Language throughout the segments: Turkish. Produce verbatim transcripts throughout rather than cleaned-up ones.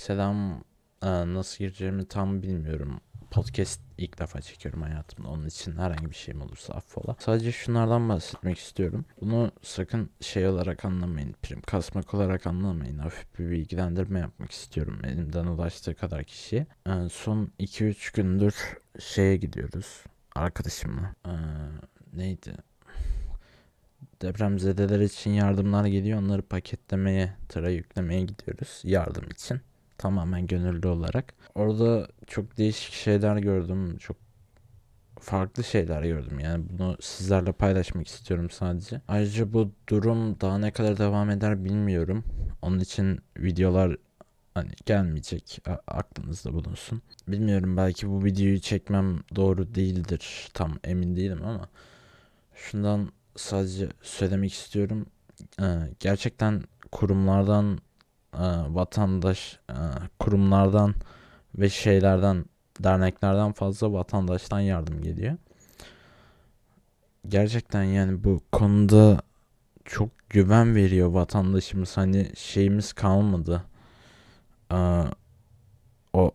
Selam. Ee, nasıl gireceğimi tam bilmiyorum. Podcast ilk defa çekiyorum hayatımda. Onun için herhangi bir şeyim olursa affola. Sadece şunlardan bahsetmek istiyorum. Bunu sakın şey olarak anlamayın. Prim kasmak olarak anlamayın. Hafif bir bilgilendirme yapmak istiyorum. Elimden ulaştığı kadar kişiye. Ee, son iki üç gündür şeye gidiyoruz. Arkadaşımla. Ee, neydi? Depremzedeler için yardımlar geliyor. Onları paketlemeye, tıra yüklemeye gidiyoruz. Yardım için. Tamamen gönüllü olarak. Orada çok değişik şeyler gördüm. Çok farklı şeyler gördüm. Yani bunu sizlerle paylaşmak istiyorum sadece. Ayrıca bu durum daha ne kadar devam eder bilmiyorum. Onun için videolar hani gelmeyecek. A- aklınızda bulunsun. Bilmiyorum, belki bu videoyu çekmem doğru değildir. Tam emin değilim ama şundan sadece söylemek istiyorum. Ee, gerçekten kurumlardan, e, vatandaş, e, kurumlardan ve şeylerden, derneklerden fazla vatandaştan yardım geliyor. Gerçekten yani bu konuda çok güven veriyor vatandaşımız. Hani şeyimiz kalmadı. Ee, o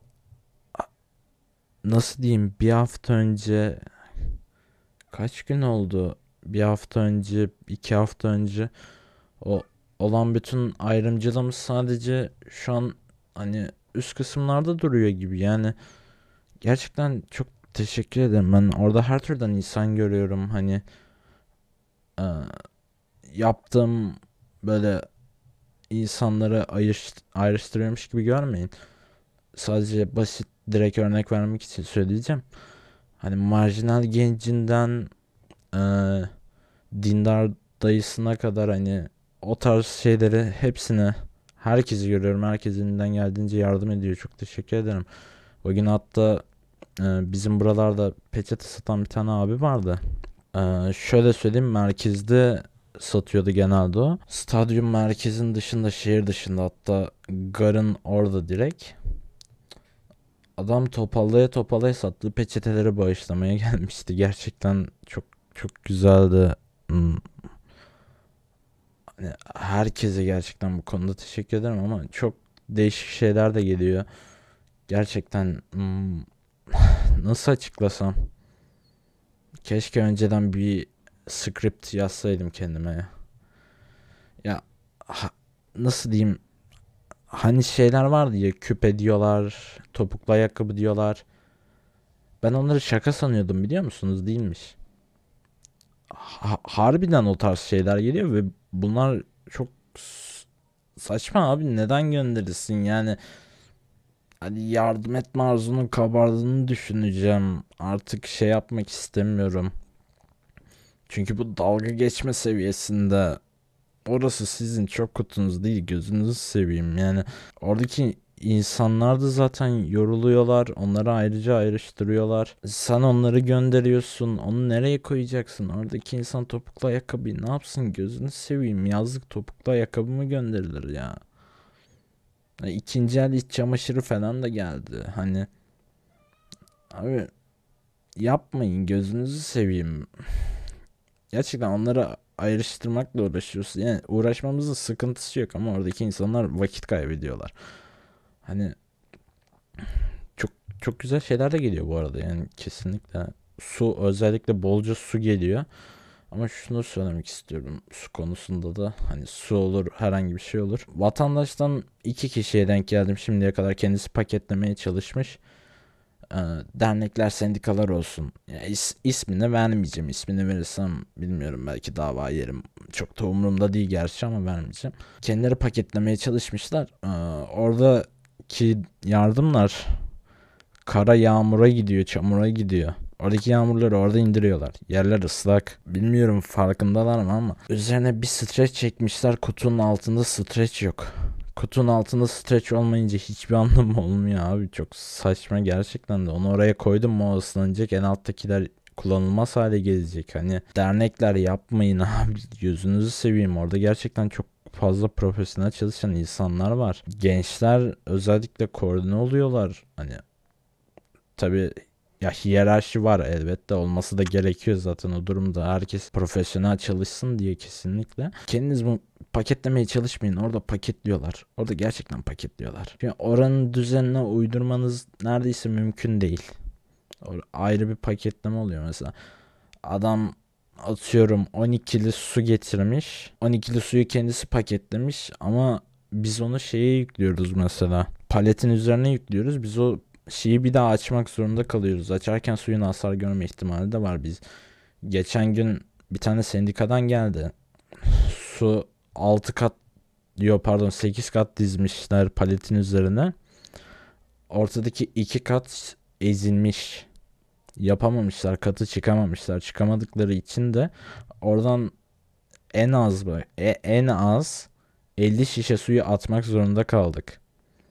nasıl diyeyim, bir hafta önce, kaç gün oldu? Bir hafta önce, iki hafta önce o olan bütün ayrımcılığımız sadece şu an hani üst kısımlarda duruyor gibi. Yani gerçekten çok teşekkür ederim. Ben orada her türden insan görüyorum. Hani e, yaptığım böyle insanları ayrış, ayrıştırıyormuş gibi görmeyin. Sadece basit, direkt örnek vermek için söyleyeceğim. Hani marjinal gencinden e, dindar dayısına kadar, hani o tarz şeyleri hepsine, herkesi görüyorum. Herkes elinden geldiğince yardım ediyor. Çok teşekkür ederim. O gün hatta e, bizim buralarda peçete satan bir tane abi vardı. E, şöyle söyleyeyim, merkezde satıyordu genelde o. Stadyum merkezin dışında, şehir dışında, hatta garın orada direkt. Adam topallaya topallaya sattığı peçeteleri bağışlamaya gelmişti. Gerçekten çok çok güzeldi. Hmm, Hani herkese gerçekten bu konuda teşekkür ederim ama çok değişik şeyler de geliyor. Gerçekten hmm, nasıl açıklasam? Keşke önceden bir script yazsaydım kendime. Ya ha- nasıl diyeyim? Hani şeyler vardı ya, küpe diyorlar, topuklu ayakkabı diyorlar. Ben onları şaka sanıyordum, biliyor musunuz? Değilmiş. Ha- harbiden o tarz şeyler geliyor ve bunlar çok s- saçma abi. Neden gönderirsin yani? Hani yardım etme arzunun kabardığını düşüneceğim. Artık şey yapmak istemiyorum. Çünkü bu dalga geçme seviyesinde. Orası sizin çok kutunuz değil, gözünüzü seveyim. Yani oradaki insanlar da zaten yoruluyorlar. Onları ayrıca ayrıştırıyorlar. Sen onları gönderiyorsun. Onu nereye koyacaksın? Oradaki insan topuklu ayakkabıyı ne yapsın? Gözünü seveyim. Yazlık topuklu ayakkabı mı gönderilir ya? Ya İkinci el iç çamaşırı falan da geldi. Hani abi, yapmayın, gözünüzü seveyim. Gerçekten onları ayrıştırmakla uğraşıyoruz. Yani uğraşmamızın sıkıntısı yok ama oradaki insanlar vakit kaybediyorlar. Hani çok çok güzel şeyler de geliyor bu arada, yani kesinlikle. Su, özellikle bolca su geliyor. Ama şunu söylemek istiyorum su konusunda da, hani su olur, herhangi bir şey olur. Vatandaştan iki kişiye denk geldim şimdiye kadar, kendisi paketlemeye çalışmış. Ee, dernekler, sendikalar olsun. Ya is, ismini vermeyeceğim. İsmini verirsem bilmiyorum, belki dava yerim. Çok da umurumda değil gerçi ama vermeyeceğim. Kendileri paketlemeye çalışmışlar. Ee, oradaki yardımlar kara yağmura gidiyor, çamura gidiyor. Oradaki yağmurları orada indiriyorlar. Yerler ıslak. Bilmiyorum farkındalar mı ama üzerine bir streç çekmişler. Kutunun altında streç yok. Kutunun altında streç olmayınca hiçbir anlamı olmuyor abi. Çok saçma gerçekten de. Onu oraya koydum mu o ıslanacak. En alttakiler kullanılmaz hale gelecek. Hani dernekler, yapmayın abi. Gözünüzü seveyim. Orada gerçekten çok fazla profesyonel çalışan insanlar var. Gençler özellikle koordine oluyorlar. Hani tabii Ya hiyerarşi var, elbette olması da gerekiyor zaten o durumda. Herkes profesyonel çalışsın diye kesinlikle. Kendiniz bu paketlemeye çalışmayın. Orada paketliyorlar. Orada gerçekten paketliyorlar. Yani oranın düzenine uydurmanız neredeyse mümkün değil. Or- ayrı bir paketleme oluyor mesela. Adam atıyorum on ikili su getirmiş. on ikili suyu kendisi paketlemiş ama biz onu şeye yüklüyoruz mesela. Paletin üzerine yüklüyoruz. Biz o şeyi bir daha açmak zorunda kalıyoruz. Açarken suyun hasar görme ihtimali de var. Biz geçen gün bir tane sendikadan geldi. Su altı kat diyor, pardon sekiz kat dizmişler paletin üzerine. Ortadaki iki kat ezilmiş. Yapamamışlar, katı çıkamamışlar. Çıkamadıkları için de oradan en az bak e- en az elli şişe suyu atmak zorunda kaldık.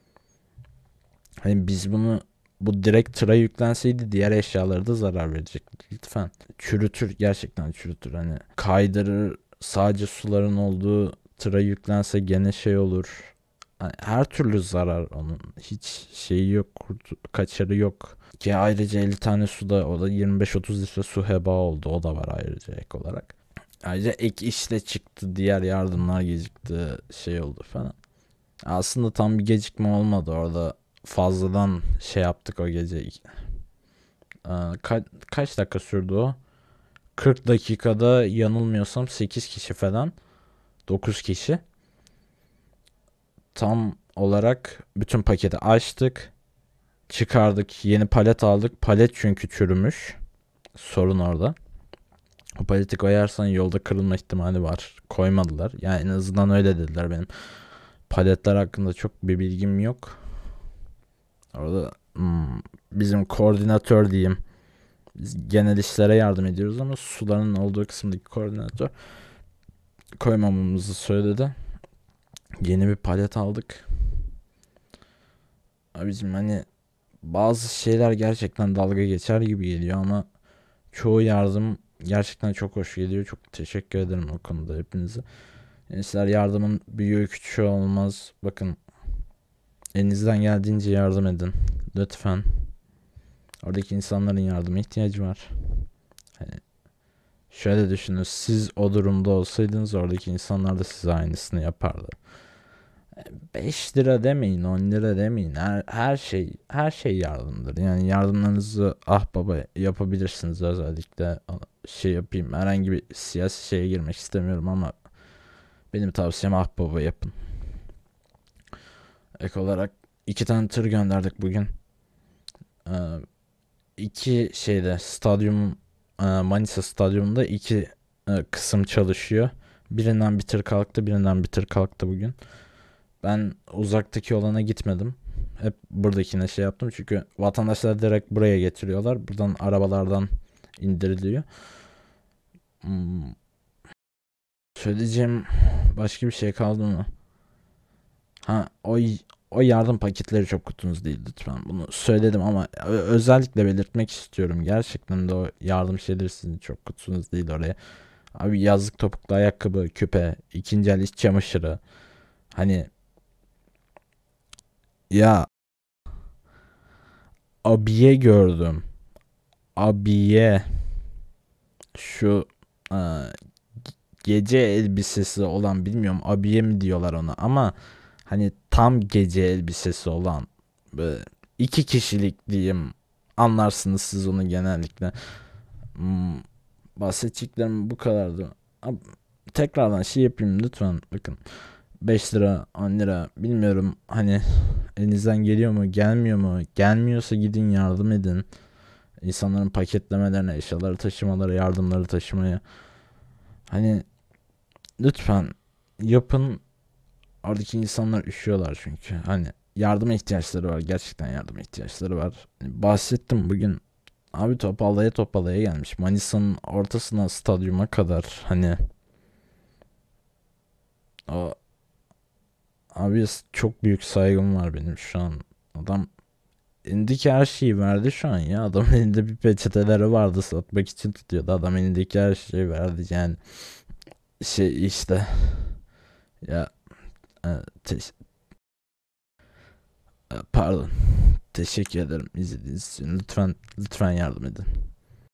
Hani biz bunu bu direkt tıra yüklenseydi diğer eşyalara da zarar verecek. Lütfen. Çürütür, gerçekten çürütür. Hani kaydırır, sadece suların olduğu tıra yüklense gene şey olur. Hani her türlü zarar onun. Hiç şeyi yok, kurtu- kaçarı yok. Ki ayrıca elli tane suda o da yirmi beş otuz litre su heba oldu. O da var ayrıca ek olarak. Ayrıca ek işte çıktı. Diğer yardımlar gecikti. Şey oldu falan. Aslında tam bir gecikme olmadı orada. Fazladan şey yaptık o gece. Ee, ka- kaç dakika sürdü o? kırk dakikada yanılmıyorsam sekiz kişi falan. dokuz kişi. Tam olarak bütün paketi açtık. Çıkardık. Yeni palet aldık. Palet çünkü çürümüş. Sorun orada. O paleti koyarsan yolda kırılma ihtimali var. Koymadılar. Yani en azından öyle dediler benim. Paletler hakkında çok bir bilgim yok. Orada hmm, bizim koordinatör diyeyim. Biz genel işlere yardım ediyoruz ama suların olduğu kısımdaki koordinatör koymamamızı söyledi. Yeni bir palet aldık. Abicim hani bazı şeyler gerçekten dalga geçer gibi geliyor ama çoğu yardım gerçekten çok hoş geliyor. Çok teşekkür ederim o konuda hepinize. Gençler, yardımın büyüğü küçüğü olmaz. Bakın, elinizden geldiğince yardım edin. Lütfen. Oradaki insanların yardıma ihtiyacı var. Hani şöyle düşünün. Siz o durumda olsaydınız oradaki insanlar da size aynısını yapardı. beş lira demeyin, on lira demeyin. Her, her şey her şey yardımdır. Yani yardımlarınızı ah baba yapabilirsiniz. Özellikle şey yapayım. Herhangi bir siyasi şeye girmek istemiyorum ama benim tavsiyem ah baba yapın. Ek olarak iki tane tır gönderdik bugün. Ee, iki şeyde stadyum e, Manisa stadyumunda iki e, kısım çalışıyor. Birinden bir tır kalktı, birinden bir tır kalktı bugün. Ben uzaktaki olana gitmedim. Hep buradakine şey yaptım çünkü vatandaşlar direkt buraya getiriyorlar. Buradan arabalardan indiriliyor. Hmm, söyleyeceğim başka bir şey kaldı mı? Ha, o o yardım paketleri çok kutunuz değil lütfen. Bunu söyledim ama ö- özellikle belirtmek istiyorum. Gerçekten de o yardım şeyleri sizin çok kutunuz değil oraya. Abi yazlık topuklu ayakkabı, küpe, ikinci el iç çamaşırı. Hani ya abiye gördüm. Abiye şu e, gece elbisesi olan, bilmiyorum abiye mi diyorlar ona ama hani tam gece elbisesi olan böyle iki kişilik diyeyim, anlarsınız siz onu genellikle. Hmm, bahsedeceklerim bu kadardı. Abi, tekrardan şey yapayım lütfen, bakın beş lira on lira bilmiyorum hani elinizden geliyor mu gelmiyor mu, gelmiyorsa gidin yardım edin. İnsanların paketlemelerine, eşyaları taşımaları, yardımları taşımaya. Hani lütfen yapın. Oradaki insanlar üşüyorlar çünkü. Hani yardıma ihtiyaçları var. Gerçekten yardıma ihtiyaçları var. Hani bahsettim bugün. Abi topallaya topallaya gelmiş. Manisa'nın ortasına stadyuma kadar. Hani o abi çok büyük saygım var benim şu an. Adam elindeki her şeyi verdi şu an ya. Adamın elinde bir peçeteleri vardı, satmak için tutuyordu. Adam elindeki her şeyi verdi yani. Şey işte ya e, te- e, pardon. Teşekkür ederim izlediğiniz için. Lütfen lütfen yardım edin.